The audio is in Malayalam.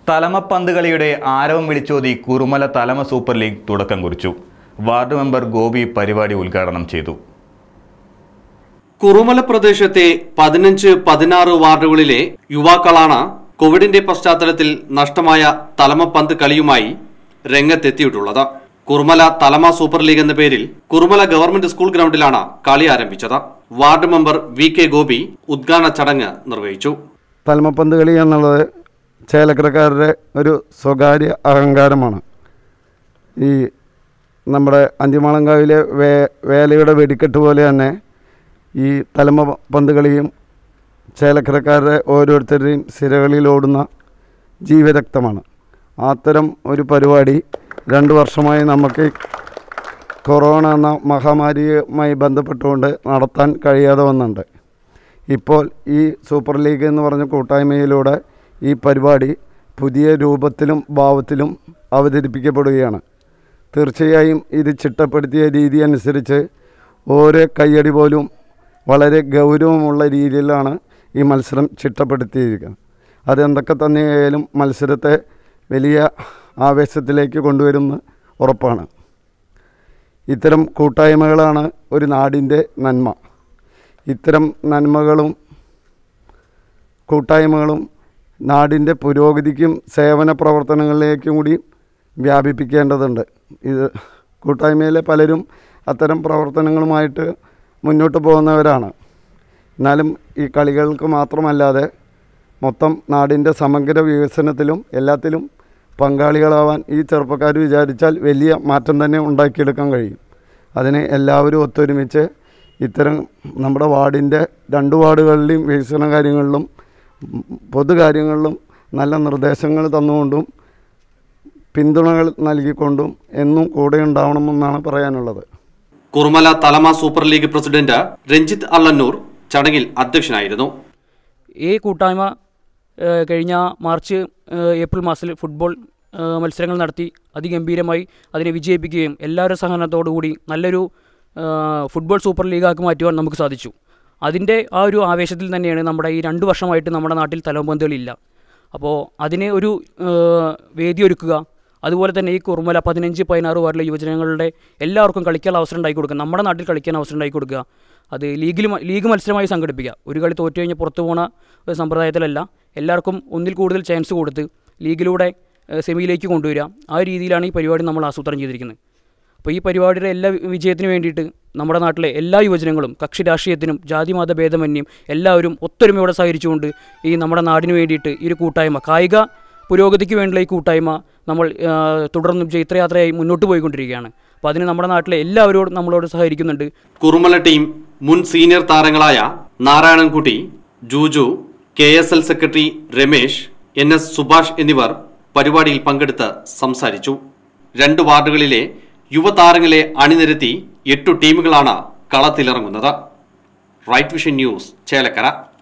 തലമപ്പന്ത് ആരവം വിളിച്ചോതി കുറുമല തലമ സൂപ്പർ ലീഗ് തുടക്കം കുറിച്ചു. വാർഡ് മെമ്പർ ഗോപി പരിപാടി ഉദ്ഘാടനം ചെയ്തു. കുറുമല പ്രദേശത്തെ 15-16 വാർഡുകളിലെ യുവാക്കളാണ് കോവിഡിന്റെ പശ്ചാത്തലത്തിൽ നഷ്ടമായ തലമപ്പന്ത് കളിയുമായി രംഗത്തെത്തിയിട്ടുള്ളത്. കുറുമല തലമ സൂപ്പർ ലീഗ് എന്ന പേരിൽ കുറുമല ഗവൺമെന്റ് സ്കൂൾ ഗ്രൗണ്ടിലാണ് കളി ആരംഭിച്ചത്. വാർഡ് മെമ്പർ VK ഗോപി ഉദ്ഘാടന ചടങ്ങ് നിർവഹിച്ചു. തലമപ്പന്ത് കളി എന്നുള്ളത് ചേലക്കരക്കാരുടെ ഒരു സ്വകാര്യ അഹങ്കാരമാണ്. ഈ നമ്മുടെ അഞ്ചുമാളങ്കാവിലെ വേലയുടെ വെടിക്കെട്ട് പോലെ തന്നെ ഈ തലമപ്പന്ത് കളിയും ചേലക്കരക്കാരുടെ ഓരോരുത്തരുടെയും സിരകളിലോടുന്ന ജീവരക്തമാണ്. അത്തരം ഒരു പരിപാടി 2 വർഷമായി നമുക്ക് കൊറോണ എന്ന മഹാമാരിയുമായി ബന്ധപ്പെട്ടുകൊണ്ട് നടത്താൻ കഴിയാതെ വന്നുണ്ട്. ഇപ്പോൾ ഈ സൂപ്പർ ലീഗ് എന്ന് പറഞ്ഞ കൂട്ടായ്മയിലൂടെ ഈ പരിപാടി പുതിയ രൂപത്തിലും ഭാവത്തിലും അവതരിപ്പിക്കപ്പെടുകയാണ്. തീർച്ചയായും ഇത് ചിട്ടപ്പെടുത്തിയ രീതി അനുസരിച്ച് ഓരോ കയ്യടി പോലും വളരെ ഗൗരവമുള്ള രീതിയിലാണ് ഈ മത്സരം ചിട്ടപ്പെടുത്തിയിരിക്കുന്നത്. അതെന്തൊക്കെ തന്നെയായാലും മത്സരത്തെ വലിയ ആവേശത്തിലേക്ക് കൊണ്ടുവരുമെന്ന് ഉറപ്പാണ്. ഇത്തരം കൂട്ടായ്മകളാണ് ഒരു നാടിൻ്റെ നന്മ. ഇത്തരം നന്മകളും കൂട്ടായ്മകളും നാടിൻ്റെ പുരോഗതിക്കും സേവന പ്രവർത്തനങ്ങളിലേക്കും കൂടി വ്യാപിപ്പിക്കേണ്ടതുണ്ട്. ഇത് കൂട്ടായ്മയിലെ പലരും അത്തരം പ്രവർത്തനങ്ങളുമായിട്ട് മുന്നോട്ട് പോകുന്നവരാണ്. എന്നാലും ഈ കളികൾക്ക് മാത്രമല്ലാതെ മൊത്തം നാടിൻ്റെ സമഗ്ര വികസനത്തിലും എല്ലാത്തിലും പങ്കാളികളാവാൻ ഈ ചെറുപ്പക്കാർ വിചാരിച്ചാൽ വലിയ മാറ്റം തന്നെ ഉണ്ടാക്കിയെടുക്കാൻ കഴിയും. അതിന് എല്ലാവരും ഒത്തൊരുമിച്ച് ഇത്തരം നമ്മുടെ വാർഡിൻ്റെ 2 വാർഡുകളിലെയും വികസന കാര്യങ്ങളിലും പൊതുകാര്യങ്ങളിലും നല്ല നിർദ്ദേശങ്ങൾ തന്നുകൊണ്ടും പിന്തുണകൾ നൽകിക്കൊണ്ടും എന്നും കൂടെ ഉണ്ടാവണമെന്നാണ് പറയാനുള്ളത്. Kurumala Thalama super league president Ranjith Allannur ചടങ്ങിൽ അധ്യക്ഷനായിരുന്നു. ഈ കൂട്ടായ്മ കഴിഞ്ഞ മാർച്ച് ഏപ്രിൽ മാസത്തിൽ ഫുട്ബോൾ മത്സരങ്ങൾ നടത്തി അതിഗംഭീരമായി അതിനെ വിജയിപ്പിക്കുകയും എല്ലാവരുടെ സഹകരണത്തോടുകൂടി നല്ലൊരു ഫുട്ബോൾ സൂപ്പർ ലീഗാക്കി മാറ്റുവാൻ നമുക്ക് സാധിച്ചു. അതിൻ്റെ ആ ഒരു ആവേശത്തിൽ തന്നെയാണ് നമ്മുടെ ഈ 2 വർഷമായിട്ട് നമ്മുടെ നാട്ടിൽ തലമപ്പന്ത് കളിയില്ല. അപ്പോൾ അതിന് ഒരു വേദി ഒരുക്കുക, അതുപോലെ തന്നെ ഈ കുറുമല 15-16 വാർഡിലെ യുവജനങ്ങളുടെ എല്ലാവർക്കും കളിക്കാൻ അവസരം ഉണ്ടാക്കി കൊടുക്കുക, നമ്മുടെ നാട്ടിൽ കളിക്കാൻ അവസരം ഉണ്ടാക്കി കൊടുക്കുക. അത് ലീഗ് മത്സരമായി സംഘടിപ്പിക്കുക. ഒരു കളി തോറ്റു കഴിഞ്ഞാൽ പുറത്തു പോകുന്ന ഒരു സമ്പ്രദായത്തിലല്ല, എല്ലാവർക്കും ഒന്നിൽ കൂടുതൽ ചാൻസ് കൊടുത്ത് ലീഗിലൂടെ സെമിയിലേക്ക് കൊണ്ടുവരിക. ആ രീതിയിലാണ് ഈ പരിപാടി നമ്മൾ ആസൂത്രണം ചെയ്തിരിക്കുന്നത്. അപ്പോൾ ഈ പരിപാടിയുടെ എല്ലാ വിജയത്തിന് വേണ്ടിയിട്ട് നമ്മുടെ നാട്ടിലെ എല്ലാ യുവജനങ്ങളും കക്ഷി രാഷ്ട്രീയത്തിനും ജാതിമത ഭേദമന്യം എല്ലാവരും ഒത്തൊരുമയോടെ സഹകരിച്ചുകൊണ്ട് ഈ നമ്മുടെ നാടിന് വേണ്ടിയിട്ട് ഈ ഒരു കൂട്ടായ്മ കായിക പുരോഗതിക്ക് വേണ്ടിയുള്ള ഈ കൂട്ടായ്മ നമ്മൾ തുടർന്നും ചൈത്രയാത്രയായി മുന്നോട്ട് പോയിക്കൊണ്ടിരിക്കുകയാണ്. അപ്പോൾ അതിന് നമ്മുടെ നാട്ടിലെ എല്ലാവരോടും നമ്മളോട് സഹകരിക്കുന്നുണ്ട്. കുറുമല ടീം മുൻ സീനിയർ താരങ്ങളായ Narayanankutty, Juju, KSL secretary Ramesh, NS Subhash എന്നിവർ പരിപാടിയിൽ പങ്കെടുത്ത് സംസാരിച്ചു. 2 വാർഡുകളിലെ യുവതാരങ്ങളെ അണിനിരത്തി 8 ടീമുകളാണ് കളത്തിലിറങ്ങുന്നത്. Right vision news, Chelakkara.